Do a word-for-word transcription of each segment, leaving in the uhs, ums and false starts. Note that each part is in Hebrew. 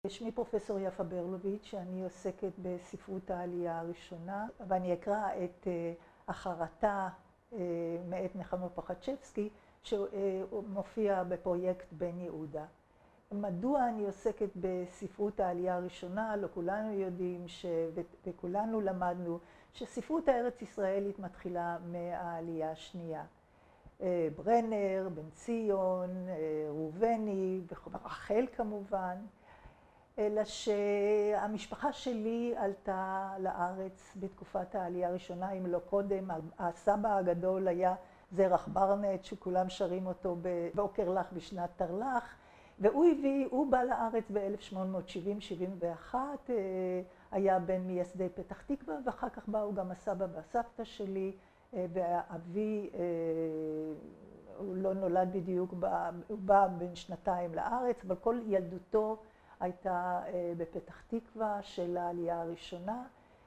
שמי פרופסור יפה ברלוביץ', שאני עוסקת בספרות העלייה הראשונה, ואני אקרא את החרטה מאת נחמה פוחצ'בסקי, שמופיע בפרויקט בן יהודה. מדוע אני עוסקת בספרות העלייה הראשונה? לא כולנו יודעים ש... וכולנו למדנו שספרות הארץ ישראלית מתחילה מהעלייה השנייה. ברנר, בן ציון, ראובני, רחל כמובן. אלא שהמשפחה שלי עלתה לארץ בתקופת העלייה הראשונה, אם לא קודם. הסבא הגדול היה זרח ברנט, שכולם שרים אותו בבוקר לך בשנת תרל"ח, והוא הביא, הוא בא לארץ ב-אלף שמונה מאות שבעים שבעים ואחת, היה בן מייסדי פתח תקווה, ואחר כך באו גם הסבא והסבתא שלי, ואבי, הוא לא נולד בדיוק, הוא בא בין שנתיים לארץ, אבל כל ילדותו הייתה בפתח תקווה של העלייה הראשונה.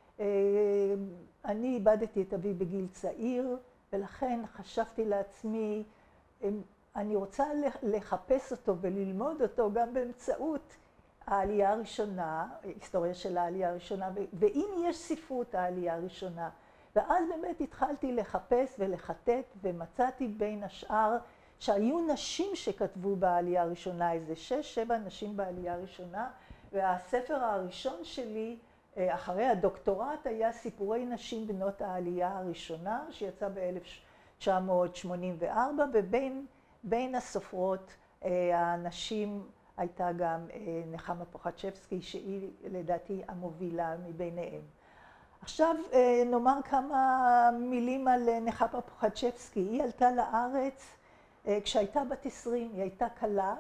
אני איבדתי את אבי בגיל צעיר, ולכן חשבתי לעצמי, אני רוצה לחפש אותו וללמוד אותו גם באמצעות העלייה הראשונה, היסטוריה של העלייה הראשונה, ואם יש ספרות העלייה הראשונה. ואז באמת התחלתי לחפש ולחטט, ומצאתי בין השאר שהיו נשים שכתבו בעלייה הראשונה, איזה שש, שבע נשים בעלייה הראשונה, והספר הראשון שלי, אחרי הדוקטורט, היה סיפורי נשים בנות העלייה הראשונה, שיצא ב-אלף תשע מאות שמונים וארבע, ובין בין הסופרות הנשים הייתה גם נחמה פוחצ'בסקי, שהיא לדעתי המובילה מביניהם. עכשיו נאמר כמה מילים על נחמה פוחצ'בסקי. היא עלתה לארץ כשהייתה בת עשרים, היא הייתה כלה,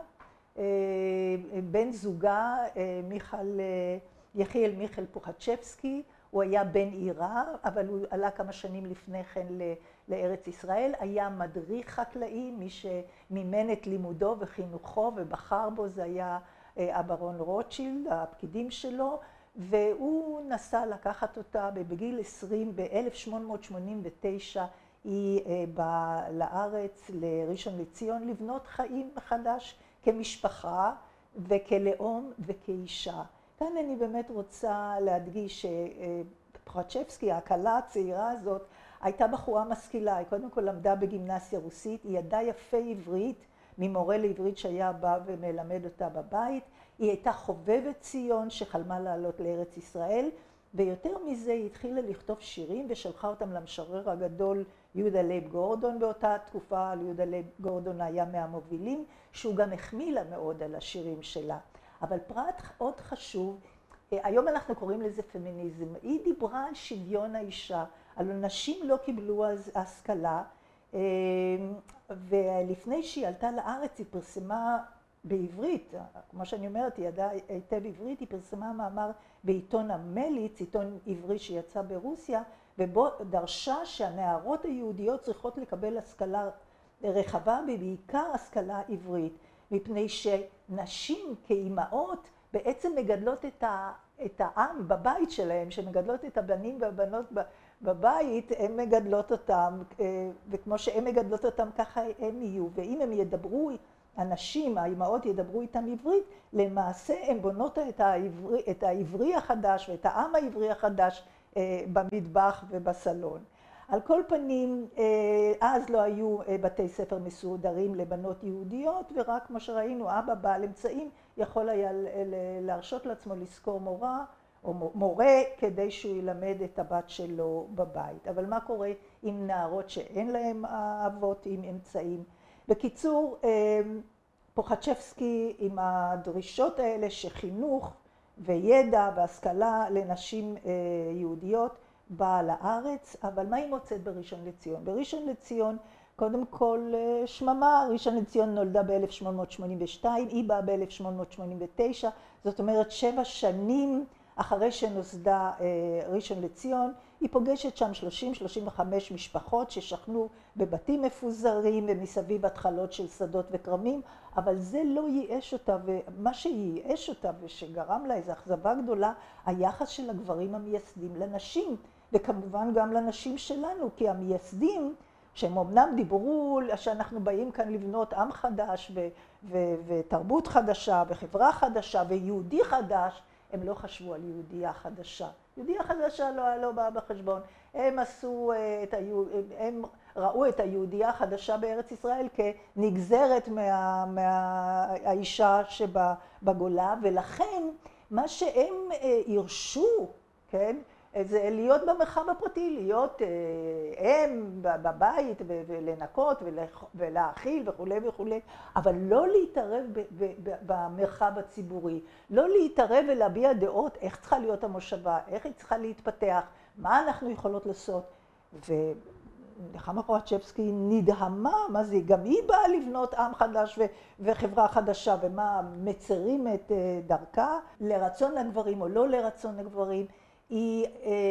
בן זוגה, מיכל, יחיאל מיכל פוחצ'בסקי, הוא היה בן עירה, אבל הוא עלה כמה שנים לפני כן לארץ ישראל, היה מדריך חקלאי, מי שמימן את לימודו וחינוכו ובחר בו זה היה הברון רוטשילד, הפקידים שלו, והוא נסע לקחת אותה בגיל עשרים, ב-אלף שמונה מאות שמונים ותשע, היא באה לארץ, לראשון לציון, לבנות חיים מחדש כמשפחה וכלאום וכאישה. כאן אני באמת רוצה להדגיש שפוחצ'בסקי, הכלה הצעירה הזאת, הייתה בחורה משכילה. היא קודם כל למדה בגימנסיה רוסית, היא ידעה יפה עברית, ממורה לעברית שהיה בא ומלמד אותה בבית. היא הייתה חובבת ציון שחלמה לעלות לארץ ישראל, ויותר מזה היא התחילה לכתוב שירים ושלחה אותם למשורר הגדול יהודה לייב גורדון באותה תקופה. יהודה לייב גורדון היה מהמובילים, שהוא גם החמיא לה מאוד על השירים שלה. אבל פרט עוד חשוב, היום אנחנו קוראים לזה פמיניזם, היא דיברה על שוויון האישה, על נשים לא קיבלו אז השכלה, ולפני שהיא עלתה לארץ היא פרסמה בעברית, כמו שאני אומרת, היא ידעה היטב עברית, היא פרסמה מאמר בעיתון המליץ, עיתון עברי שיצא ברוסיה, ובו דרשה שהנערות היהודיות צריכות לקבל השכלה רחבה, ובעיקר השכלה עברית, מפני שנשים כאימהות בעצם מגדלות את, ה, את העם בבית שלהם, שמגדלות את הבנים והבנות בבית, הן מגדלות אותם, וכמו שהן מגדלות אותם ככה הם יהיו, ואם הם ידברו, הנשים, האימהות ידברו איתם עברית, למעשה הן בונות את העברי, את העברי החדש ואת העם העברי החדש במטבח ובסלון. על כל פנים, אז לא היו בתי ספר מסודרים לבנות יהודיות, ורק כמו שראינו, אבא בעל אמצעים יכול היה להרשות לעצמו לשכור מורה או מורה כדי שהוא ילמד את הבת שלו בבית. אבל מה קורה עם נערות שאין להם אבות עם אמצעים? בקיצור, פוחצ'בסקי עם הדרישות האלה שחינוך וידע והשכלה לנשים יהודיות באה לארץ, אבל מה היא מוצאת בראשון לציון? בראשון לציון, קודם כל שממה, ראשון לציון נולדה ב-אלף שמונה מאות שמונים ושתיים, היא באה ב-אלף שמונה מאות שמונים ותשע, זאת אומרת שבע שנים אחרי שנוסדה ראשון לציון, היא פוגשת שם שלושים שלושים וחמש משפחות ששכנו בבתים מפוזרים ומסביב התחלות של שדות וכרמים, אבל זה לא ייאש אותה, ומה שייאש אותה ושגרם לה איזו אכזבה גדולה, היחס של הגברים המייסדים לנשים, וכמובן גם לנשים שלנו, כי המייסדים שהם אמנם דיברו שאנחנו באים כאן לבנות עם חדש ו- ו- ותרבות חדשה וחברה חדשה ויהודי חדש, הם לא חשבו על יהודייה חדשה. יהודייה חדשה לא, לא באה בחשבון. הם עשו את היהוד... הם ראו את היהודייה החדשה בארץ ישראל כנגזרת מה... מהאישה שבגולה, ולכן מה שהם הרשו, כן, זה להיות במרחב הפרטי, להיות אם בבית ולנקות ולהאכיל וכולי וכולי, אבל לא להתערב במרחב הציבורי, לא להתערב ולהביע דעות איך צריכה להיות המושבה, איך היא צריכה להתפתח, מה אנחנו יכולות לעשות. ונחמה קורצ'בסקי נדהמה, מה זה, גם היא באה לבנות עם חדש וחברה חדשה, ומה מצרים את דרכה, לרצון הגברים או לא לרצון הגברים. היא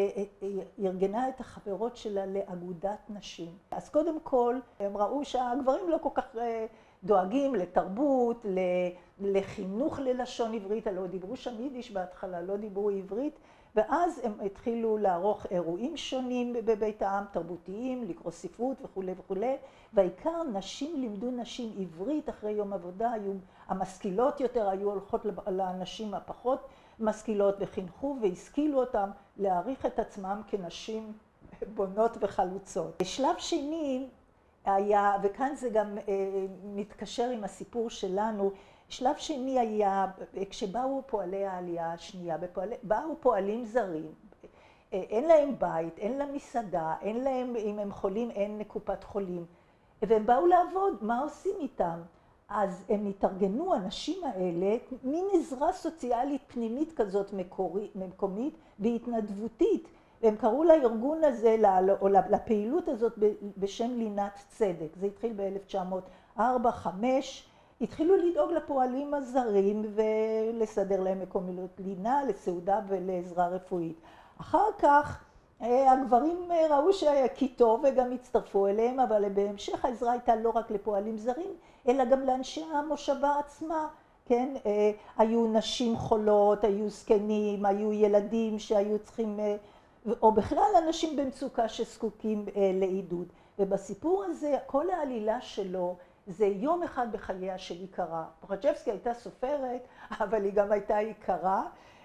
ארגנה את החברות שלה לאגודת נשים. אז קודם כל, הם ראו שהגברים לא כל כך דואגים לתרבות, לחינוך ללשון עברית, לא דיברו שם יידיש בהתחלה, לא דיברו עברית, ואז הם התחילו לערוך אירועים שונים בבית העם, תרבותיים, לקרוא ספרות וכו' וכו', והעיקר נשים לימדו נשים עברית אחרי יום עבודה, היו המשכילות יותר, היו הולכות לנשים הפחות משכילות וחינכו והשכילו אותם להעריך את עצמם כנשים בונות וחלוצות. שלב שני היה, וכאן זה גם מתקשר עם הסיפור שלנו, שלב שני היה כשבאו פועלי העלייה השנייה, באו פועלים זרים, אין להם בית, אין להם מסעדה, אין להם, אם הם חולים אין קופת חולים, והם באו לעבוד, מה עושים איתם? אז הם התארגנו, הנשים האלה, מין עזרה סוציאלית פנימית כזאת מקורית, מקומית והתנדבותית. והם קראו לארגון הזה, או לפעילות הזאת בשם לינת צדק. זה התחיל ב-אלף תשע מאות ארבע חמש. התחילו לדאוג לפועלים הזרים ולסדר להם מקומות לינה, לסעודה ולעזרה רפואית. אחר כך הגברים ראו שכי טוב וגם הצטרפו אליהם, אבל בהמשך העזרה הייתה לא רק לפועלים זרים, אלא גם לאנשי המושבה עצמה, כן? היו נשים חולות, היו זקנים, היו ילדים שהיו צריכים, או בכלל אנשים במצוקה שזקוקים לעידוד. ובסיפור הזה, כל העלילה שלו, זה יום אחד בחייה של עיקרה. קורצ'בסקי הייתה סופרת, אבל היא גם הייתה עיקרה,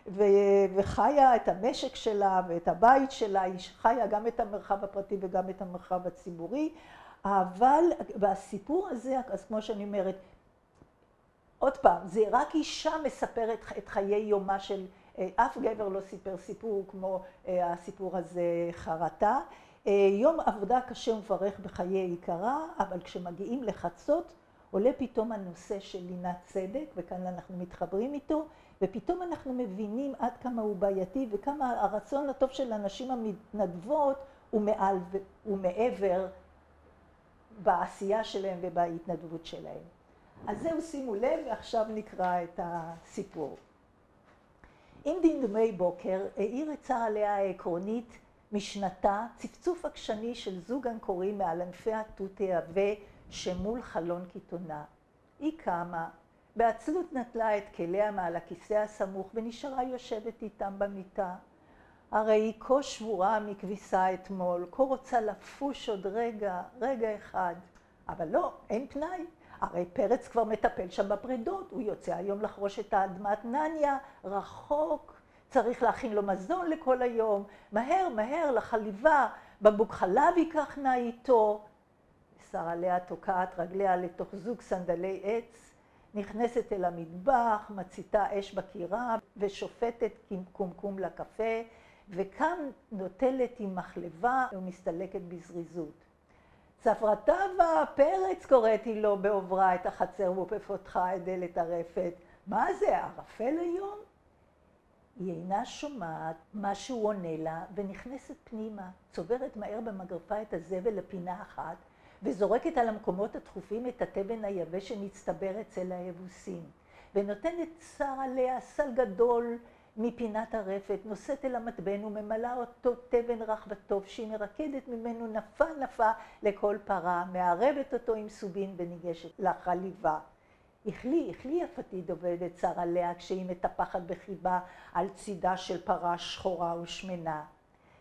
וחיה את המשק שלה ואת הבית שלה, היא חיה גם את המרחב הפרטי וגם את המרחב הציבורי, אבל בסיפור הזה, אז כמו שאני אומרת, עוד פעם, זה רק אישה מספרת את חיי יומה של, אף גבר לא סיפר סיפור כמו הסיפור הזה חרטה. יום עבודה קשה ומפרך בחיי עיקרה, אבל כשמגיעים לחצות, עולה פתאום הנושא של לינת צדק, וכאן אנחנו מתחברים איתו, ופתאום אנחנו מבינים עד כמה הוא בעייתי, וכמה הרצון הטוב של הנשים המתנדבות הוא מעל ומעבר בעשייה שלהם ובהתנדבות שלהם. אז זהו, שימו לב, ועכשיו נקרא את הסיפור. עם דמדומי בוקר העיר את צהרליה העקרונית משנתה צפצוף עקשני של זוג אנקורים מעל ענפי התות העבה שמול חלון קיתונה. היא קמה, בעצלות נטלה את כליה מעל הכיסא הסמוך ונשארה יושבת איתם במיטה. הרי היא כה שבורה מכביסה אתמול, כה רוצה לפוש עוד רגע, רגע אחד. אבל לא, אין פנאי. הרי פרץ כבר מטפל שם בפרידות, הוא יוצא היום לחרוש את האדמת נניה, רחוק, צריך להכין לו מזון לכל היום, מהר מהר לחליבה, בקבוק חלב ייקח נא איתו. צהרליה תוקעת רגליה לתוך זוג סנדלי עץ, נכנסת אל המטבח, מציתה אש בקירה ושופטת קומקום לקפה, וכאן נוטלת עם מחלבה ומסתלקת בזריזות. צפרתה והפרץ קוראתי לו בעוברה את החצר ובפותחה את דלת הרפת. מה זה, ערפל היום? היא אינה שומעת מה שהוא עונה לה ונכנסת פנימה, צוברת מהר במגרפה את הזבל לפינה אחת וזורקת על המקומות הדחופים את התבן היבש שנצטבר אצל היבוסים. ונותנת צהרליה סל גדול מפינת הרפת, נושאת אל המטבן וממלאה אותו תבן רך וטוב שהיא מרקדת ממנו נפה נפה לכל פרה, מערבת אותו עם סובין וניגשת לחליבה. איכלי, איכלי יפתי דובדת צהרליה כשהיא מטפחת בחיבה על צידה של פרה שחורה ושמנה.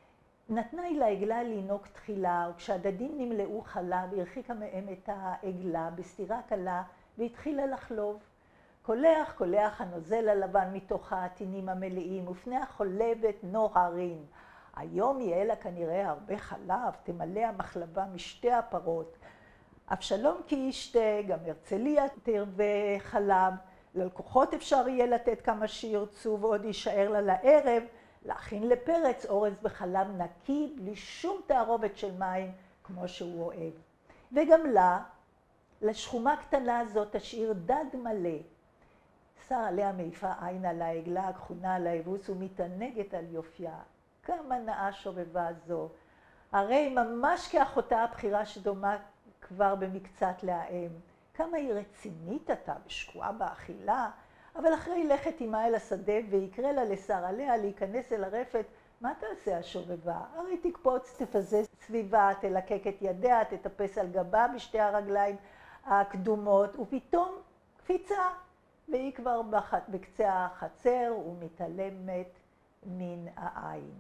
נתנה היא לעגלה לינוק תחילה, וכשהדדים נמלאו חלב, הרחיקה מהם את העגלה בסתירה קלה, והתחילה לחלוב. קולח, קולח הנוזל הלבן מתוך העטינים המלאים, ופני החולבת נוהרים. היום יהיה לה כנראה הרבה חלב, תמלא המחלבה משתי הפרות. אבשלום כי ישתה, גם הרצליה תרווה חלב, ללקוחות אפשר יהיה לתת כמה שירצו ועוד יישאר לה לערב, להכין לפרץ אורז בחלב נקי, בלי שום תערובת של מים, כמו שהוא אוהב. וגם לה, לשחומה קטנה הזאת, תשאיר דג מלא. שר עליה מעיפה עין על העגלה, הכחונה על האבוס, ומתענגת על יופייה. כמה נאה שובבה זו. הרי ממש כאחותה הבחירה שדומה כבר במקצת לאם. כמה היא רצינית אתה, ושקועה באכילה, אבל אחרי לכת עמה אל השדה ויקרא לה לשר עליה להיכנס אל הרפת, מה תעשה השובבה? הרי תקפוץ, תפזז סביבה, תלקק את ידיה, תטפס על גבה בשתי הרגליים הקדומות, ופתאום קפיצה, והיא כבר בקצה החצר ומתעלמת מן העין.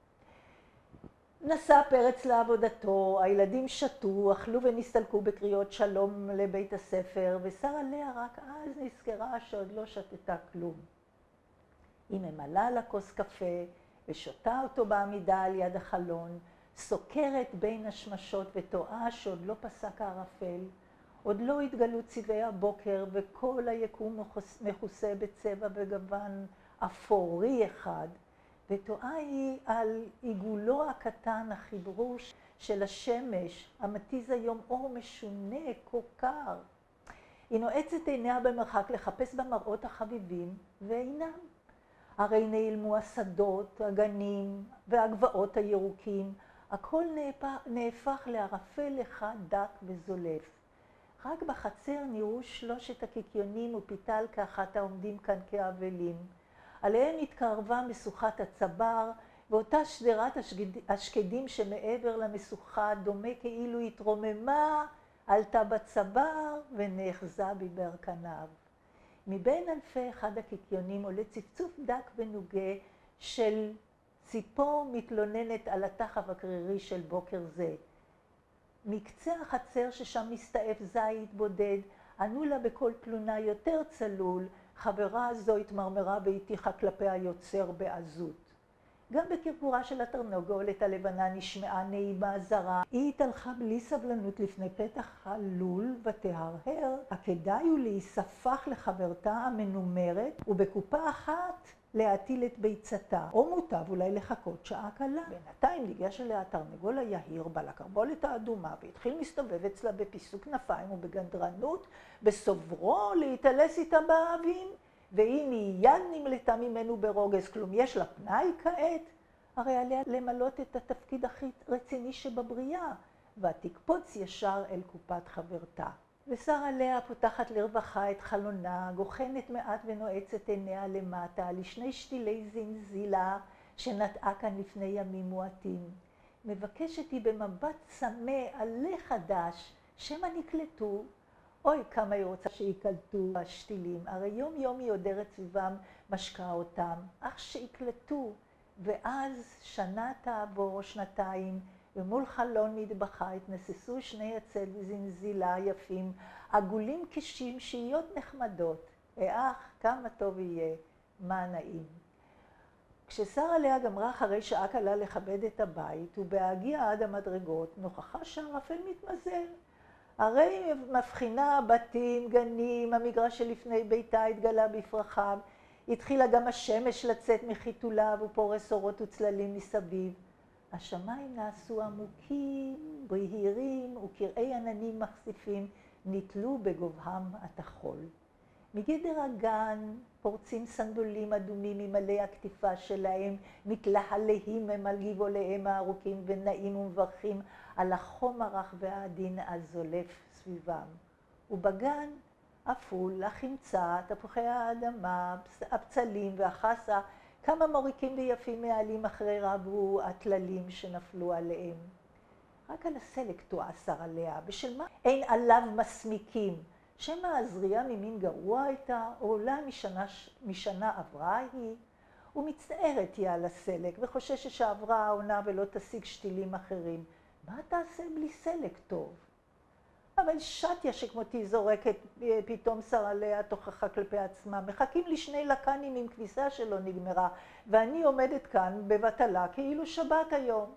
נסע פרץ לעבודתו, הילדים שתו, אכלו ונסתלקו בקריאות שלום לבית הספר, ושר עליה רק אז נזכרה שעוד לא שתתה כלום. היא ממלאה לה כוס קפה ושותה אותו בעמידה על יד החלון, סוקרת בין השמשות וטועה שעוד לא פסק הערפל, עוד לא התגלו צבעי הבוקר וכל היקום מכוסה בצבע וגוון אפורי אחד, וטועה היא על עיגולו הקטן, החיברו של השמש, המתיז היום אור משונה, כה קר. היא נועצת עיניה במרחק לחפש במראות החביבים, ואינם. הרי נעלמו השדות, הגנים והגבעות הירוקים, הכל נהפך לערפל אחד דק וזולף. רק בחצר נראו שלושת הקיקיונים ופיטל כאחת העומדים כאן כאבלים. עליהם התקרבה משוכת הצבר, ואותה שדרת השקדים שמעבר למשוכה דומה כאילו התרוממה, עלתה בצבר ונאחזה בברקניו. מבין אלפי אחד הקיקיונים עולה צפצוף דק ונוגה של ציפור מתלוננת על התחב הקרירי של בוקר זה. מקצה החצר ששם מסתעף זית בודד, ענו לה בכל תלונה יותר צלול, חברה הזו התמרמרה והטיחה כלפי היוצר בעזות. גם בקרקורה של התרנגולת הלבנה נשמעה נעימה זרה. היא התהלכה בלי סבלנות לפני פתח הלול ותהרהר, הכדאי הוא להיספח לחברתה המנומרת ובקופה אחת להטיל את ביצתה, או מוטב אולי לחכות שעה קלה. בינתיים ניגש אליה התרנגול היהיר בעל הקרבולת האדומה והתחיל מסתובב אצלה בפיסוק כנפיים ובגנדרנות, בסוברו להתעלס איתה באבים, והיא מיד נמלטה ממנו ברוגז. כלום יש לה פנאי כעת? הרי עליה למלות את התפקיד הכי רציני שבבריאה, ותקפוץ ישר אל קופת חברתה. ושר עליה פותחת לרווחה את חלונה, גוחנת מעט ונועצת עיניה למטה לשני שתילי זנזילה שנטעה כאן לפני ימים מועטים. מבקשת היא במבט צמא עלה חדש, שמא נקלטו. אוי, כמה היא רוצה שיקלטו השתילים, הרי יום יום היא עודרת סביבם, משקה אותם, אך שיקלטו, ואז שנה תעבור שנתיים, ומול חלון מטבחה התנססו שני עצי זנזילה יפים, עגולים כשמשיות נחמדות. אך, כמה טוב יהיה, מה נעים. כששר עליה גמרה אחרי שעה קלה לכבד את הבית, ובהגיע עד המדרגות, נוכחה שהערפל מתמזל. הרי היא מבחינה בתים, גנים, המגרש שלפני ביתה התגלה בפרחיו, התחילה גם השמש לצאת מחיתוליו ופורס אורות וצללים מסביב. השמיים נעשו עמוקים, בהירים, וקרעי עננים מחשיפים נתלו בגובהם התחול. מגדר הגן פורצים סנדולים אדומים ממלא הכתיפה שלהם, מתלהלהים הם על גבעוליהם הארוכים ונעים ומברכים על החום הרך והעדין הזולף סביבם. ובגן אפול, החמצה, תפוחי האדמה, הבצלים והחסה, כמה מוריקים ויפים מעלים אחרי רבו הטללים שנפלו עליהם. רק על הסלק תועה שר עליה, בשל מה אין עליו מסמיקים. שמא הזריעה ממין גרוע הייתה, או אולי משנה, משנה עברה היא, ומצטערת תהיה על הסלק, וחוששת שעברה העונה ולא תשיג שתילים אחרים. מה תעשה בלי סלק טוב? אבל שטיה שכמותי זורקת פתאום שרעליה תוכחה כלפי עצמה. מחכים לי שני לקנים עם כביסה שלא נגמרה, ואני עומדת כאן בבטלה כאילו שבת היום.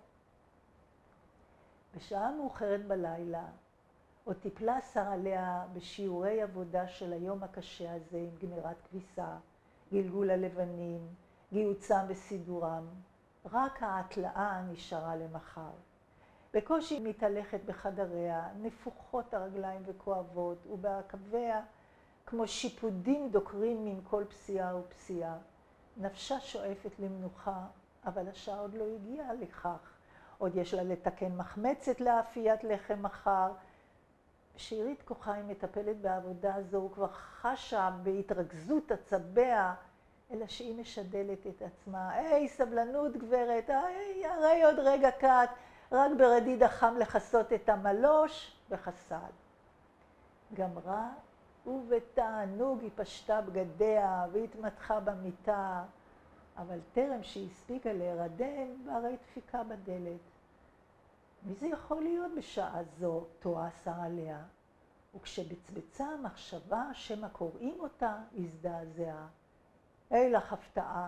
בשעה מאוחרת בלילה, עוד טיפלה שרעליה בשיעורי עבודה של היום הקשה הזה עם גמירת כביסה, גלגול הלבנים, גיוצם וסידורם. רק ההתלאה נשארה למחר. בקושי מתהלכת בחדריה, נפוחות הרגליים וכואבות, ובעקביה כמו שיפודים דוקרים עם כל פסיעה ופסיעה. נפשה שואפת למנוחה, אבל השעה עוד לא הגיעה לכך. עוד יש לה לתקן מחמצת לאפיית לחם מחר. שארית כוחי מטפלת בעבודה הזו, וכבר חשה בהתרכזות עצביה, אלא שהיא משדלת את עצמה. היי, סבלנות גברת, היי, הרי עוד רגע קט, רק ברדיד החם לחסות את המלוש וחסל. גמרה, ובתענוג היא פשטה בגדיה והתמתחה במיטה, אבל טרם שהיא הספיקה להירדם, והרי דפיקה בדלת. מי זה יכול להיות בשעה זו? תוהה שרעליה, וכשבצבצה המחשבה שמא קוראים אותה, הזדעזעה. היי לך הפתעה.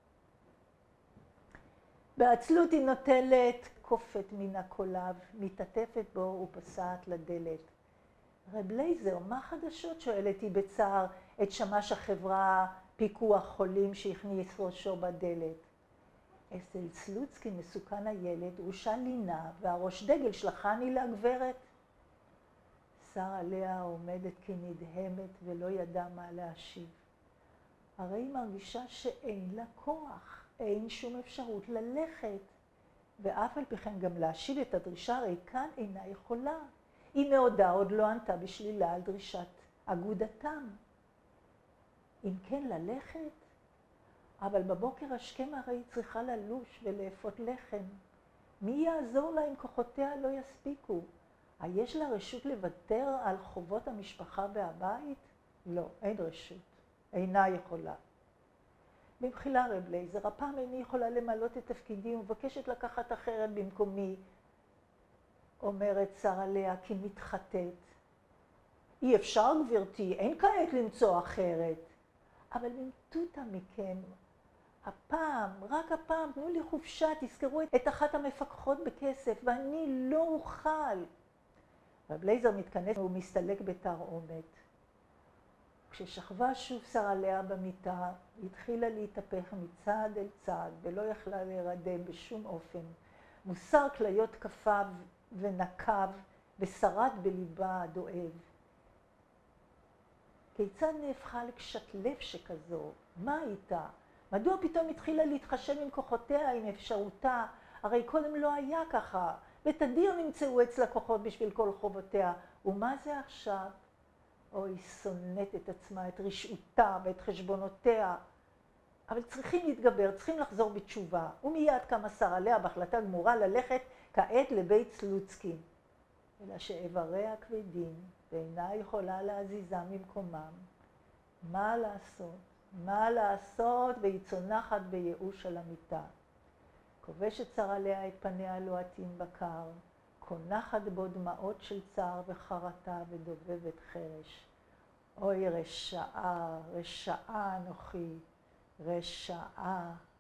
בעצלות היא נוטלת כופת מן הקולב, מתעטפת בו ופוסעת לדלת. רב לייזר, מה חדשות? שואלת היא בצער את שמש החברה פיקוח חולים שהכניס ראשו בדלת. אצל סלוצקי מסוכן הילד, ראשה לינה, והראש דגל שלחני לגברת. שרעליה עומדת כנדהמת ולא ידע מה להשיב. הרי היא מרגישה שאין לה כוח, אין שום אפשרות ללכת. ואף על פי כן גם להשיב את הדרישה ריקן אינה יכולה. היא מעודה עוד לא ענתה בשלילה על דרישת אגודתם. אם כן ללכת, אבל בבוקר השכם הרי היא צריכה ללוש ולאפות לחם. מי יעזור לה אם כוחותיה לא יספיקו? היש לה רשות לוותר על חובות המשפחה והבית? לא, אין רשות. אינה יכולה. במחילה רב לייזר, הפעם איני יכולה למלות את תפקידי ומבקשת לקחת אחרת במקומי, אומרת שרעליה כי מתחטאת. אי אפשר גברתי, אין כעת למצוא אחרת. אבל במטותא מכם, הפעם, רק הפעם, תנו לי חופשה, תזכרו את אחת המפקחות בכסף, ואני לא אוכל. רב לייזר מתכנס ומסתלק בתרעומת. כששכבה שוב שרעליה במיטה, התחילה להתהפך מצד אל צד, ולא יכלה להירדם בשום אופן. מוסר כליות כפיו ונקב, ושרד בליבה הדואב. כיצד נהפכה לקשת לב שכזו? מה הייתה? מדוע פתאום התחילה להתחשב עם כוחותיה, עם אפשרותה? הרי קודם לא היה ככה, ותדיר נמצאו אצלה כוחות בשביל כל חובותיה. ומה זה עכשיו? אוי, שונאת את עצמה, את רשעותה ואת חשבונותיה. אבל צריכים להתגבר, צריכים לחזור בתשובה. ומיד קמה שרעליה בהחלטה גמורה ללכת כעת לבית סלוצקי. אלא שאיבריה כבדים, ואינה יכולה להזיזה ממקומם. מה לעשות? מה לעשות? והיא צונחת בייאוש על המיטה. כובשת שרעליה את פניה לוהטים בקר, קונחת בו דמעות של צער וחרטה ודובבת חרש. אוי רשעה, רשעה אנוכי, רשעה.